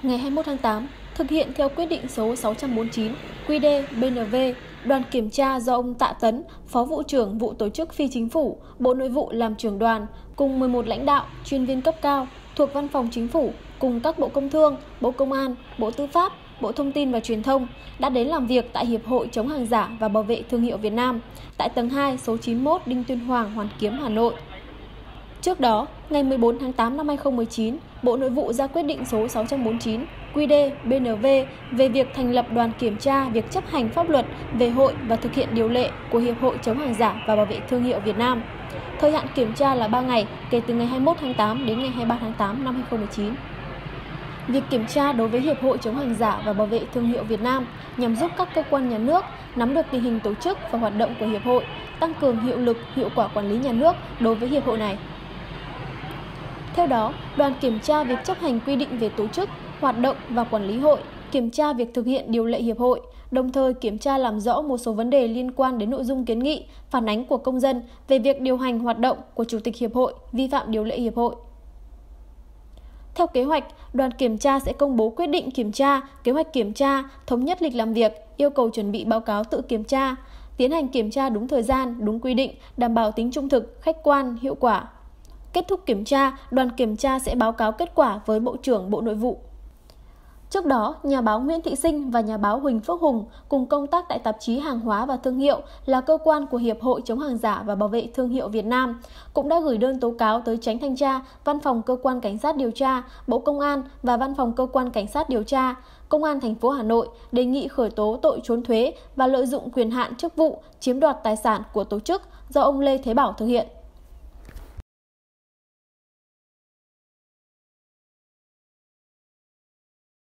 ngày 21 tháng 8, thực hiện theo quyết định số 649 QĐ-BNV, đoàn kiểm tra do ông Tạ Tấn, Phó vụ trưởng vụ tổ chức phi chính phủ, Bộ Nội vụ làm trưởng đoàn, cùng 11 lãnh đạo, chuyên viên cấp cao thuộc Văn phòng Chính phủ cùng các Bộ Công Thương, Bộ Công an, Bộ Tư pháp, Bộ Thông tin và Truyền thông đã đến làm việc tại Hiệp hội chống hàng giả và bảo vệ thương hiệu Việt Nam tại tầng 2 số 91 Đinh Tiên Hoàng, Hoàn Kiếm, Hà Nội. Trước đó, ngày 14 tháng 8 năm 2019, Bộ Nội vụ ra quyết định số 649 QĐ-BNV về việc thành lập đoàn kiểm tra việc chấp hành pháp luật về hội và thực hiện điều lệ của Hiệp hội chống hàng giả và bảo vệ thương hiệu Việt Nam. Thời hạn kiểm tra là 3 ngày, kể từ ngày 21 tháng 8 đến ngày 23 tháng 8 năm 2019. Việc kiểm tra đối với Hiệp hội chống hàng giả và bảo vệ thương hiệu Việt Nam nhằm giúp các cơ quan nhà nước nắm được tình hình tổ chức và hoạt động của Hiệp hội, tăng cường hiệu lực, hiệu quả quản lý nhà nước đối với Hiệp hội này. Theo đó, đoàn kiểm tra việc chấp hành quy định về tổ chức, hoạt động và quản lý hội, kiểm tra việc thực hiện điều lệ Hiệp hội, đồng thời kiểm tra làm rõ một số vấn đề liên quan đến nội dung kiến nghị, phản ánh của công dân về việc điều hành hoạt động của Chủ tịch Hiệp hội, vi phạm điều lệ Hiệp hội. Theo kế hoạch, đoàn kiểm tra sẽ công bố quyết định kiểm tra, kế hoạch kiểm tra, thống nhất lịch làm việc, yêu cầu chuẩn bị báo cáo tự kiểm tra, tiến hành kiểm tra đúng thời gian, đúng quy định, đảm bảo tính trung thực, khách quan, hiệu quả. Kết thúc kiểm tra, đoàn kiểm tra sẽ báo cáo kết quả với Bộ trưởng Bộ Nội vụ. Trước đó, nhà báo Nguyễn Thị Sinh và nhà báo Huỳnh Phước Hùng cùng công tác tại tạp chí Hàng hóa và Thương hiệu là cơ quan của Hiệp hội chống hàng giả và bảo vệ thương hiệu Việt Nam, cũng đã gửi đơn tố cáo tới Chánh Thanh tra, Văn phòng Cơ quan Cảnh sát điều tra, Bộ Công an và Văn phòng Cơ quan Cảnh sát điều tra, Công an thành phố Hà Nội đề nghị khởi tố tội trốn thuế và lợi dụng quyền hạn chức vụ chiếm đoạt tài sản của tổ chức do ông Lê Thế Bảo thực hiện.